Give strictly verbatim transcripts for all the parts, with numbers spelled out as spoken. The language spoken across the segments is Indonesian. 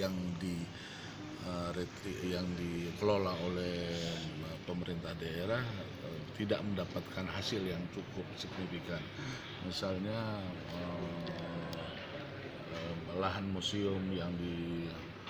yang di uh, retri, yang dikelola oleh uh, pemerintah daerah uh, tidak mendapatkan hasil yang cukup signifikan. Misalnya uh, uh, lahan museum yang di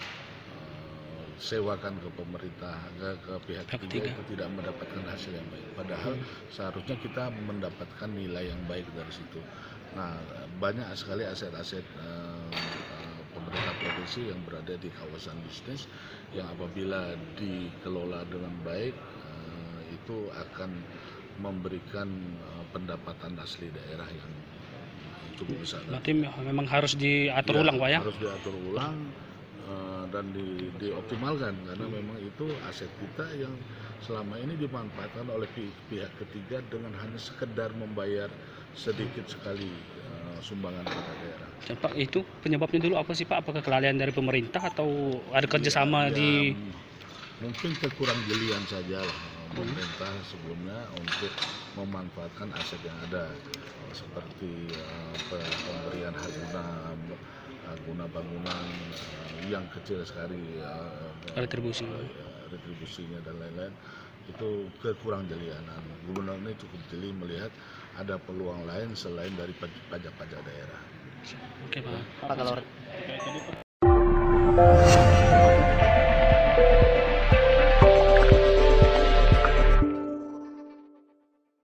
sewakan ke pemerintah, ke, ke pihak ketiga itu tidak mendapatkan hasil yang baik. Padahal seharusnya kita mendapatkan nilai yang baik dari situ. Nah, banyak sekali aset-aset uh, uh, pemerintah provinsi yang berada di kawasan bisnis yang apabila dikelola dengan baik uh, itu akan memberikan uh, pendapatan asli daerah yang cukup besar. Berarti memang harus diatur ya, ulang, Pak ya? Harus diatur ulang dan di, dioptimalkan karena memang itu aset kita yang selama ini dimanfaatkan oleh pihak ketiga dengan hanya sekedar membayar sedikit sekali uh, sumbangan kepada daerah. Pak, itu penyebabnya dulu apa sih Pak? Apakah kelalaian dari pemerintah atau ada kerjasama ya, ya, di? Mungkin kekurang jelian saja lah pemerintah sebelumnya untuk memanfaatkan aset yang ada seperti uh, pemberian hak guna guna bangunan uh, yang kecil sekali uh, retribusi uh, retribusinya dan lain-lain itu kekurang jelianan. Gubernur ini cukup jeli melihat ada peluang lain selain dari pajak-pajak daerah. Oke Pak. Pak kalau